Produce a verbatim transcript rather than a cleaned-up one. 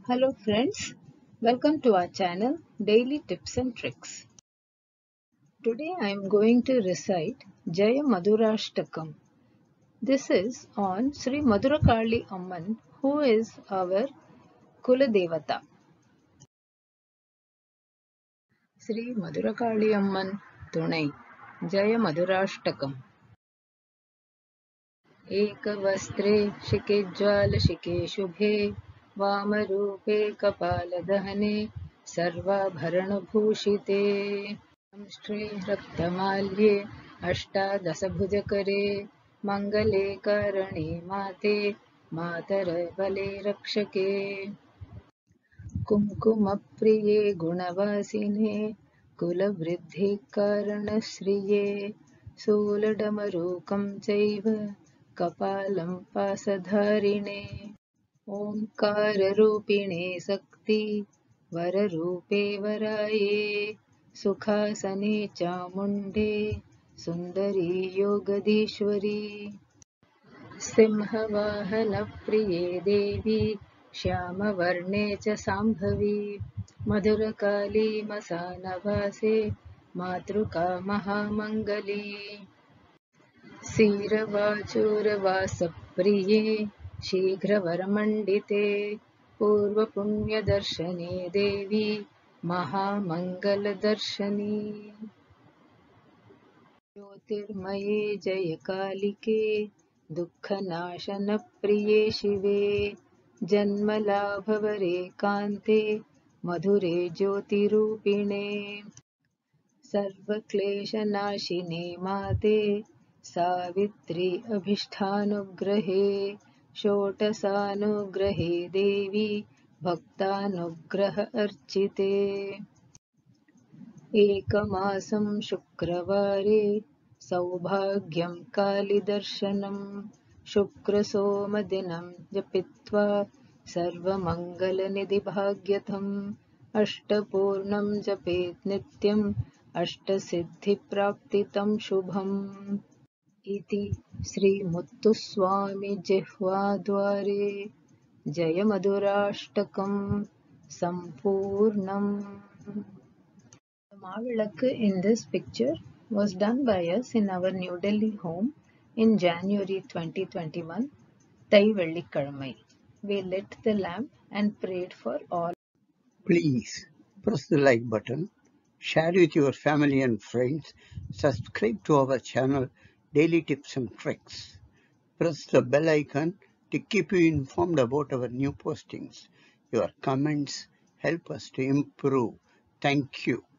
Hello friends, welcome to our channel Daily Tips and Tricks. Today I am going to recite Jaya Madhurashtakam. This is on Sri Madurakali Amman, who is our Kula Devata. Sri Madurakali Amman Tunai Jaya Madhurashtakam. एकवस्त्रे शिके ज्वालशिके शुभे वामरूपे कपालदहने सर्वाभरणभूषिते संष्ट्रे रक्तमाल्ये अष्टादशभुजकरे मङ्गले करणे माते मातरबले रक्षके कुङ्कुमप्रिये गुणवासिने कुलवृद्धिकारणश्रिये शूलडमरूकं चैव कपालं पासधारिणे ओङ्काररूपिणे शक्ति वररूपे वराये सुखासने चामुण्डे सुन्दरी योगदीश्वरी सिंहवाहनप्रिये देवी श्यामवर्णे च शाम्भवी मधुरकाली मसानवासे मातृका महामङ्गली क्षीरवाचूरवासप्रिये शीघ्रवरमण्डिते पूर्वपुण्यदर्शने देवी महामङ्गलदर्शनी ज्योतिर्मये जयकालिके दुःखनाशनप्रिये शिवे जन्मलाभवरे कान्ते मधुरे ज्योतिरूपिणे सर्वक्लेशनाशिने माते सावित्री अभीष्टानुग्रहे षोडशानुग्रहे देवी भक्तानुग्रह अर्चिते एकमासं शुक्रवारे सौभाग्यं कालिदर्शनं शुक्रसोमदिनं जपित्वा सर्वमङ्गलनिधिभाग्यथम् अष्टपूर्णं जपेत् नित्यम् अष्टसिद्धिप्राप्तितं शुभम् इति श्रीमुत्तुस्वामी जिह्वाद्वारे जयमधुराष्टकं सम्पूर्णम्. The Mavilakku in this picture was done by us in our New Delhi home in January twenty twenty-one, Thai Vellikkalamai. We lit the lamp and prayed for all. Please press the like button, share with your family and friends, subscribe to our channel Daily Tips and Tricks. Press the bell icon to keep you informed about our new postings. Your comments help us to improve. Thank you.